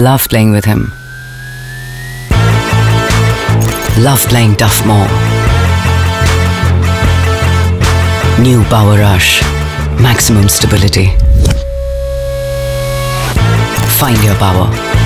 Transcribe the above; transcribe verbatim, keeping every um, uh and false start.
Love playing with him. Love playing Duff more. New Power Rush. Maximum stability. Find your power.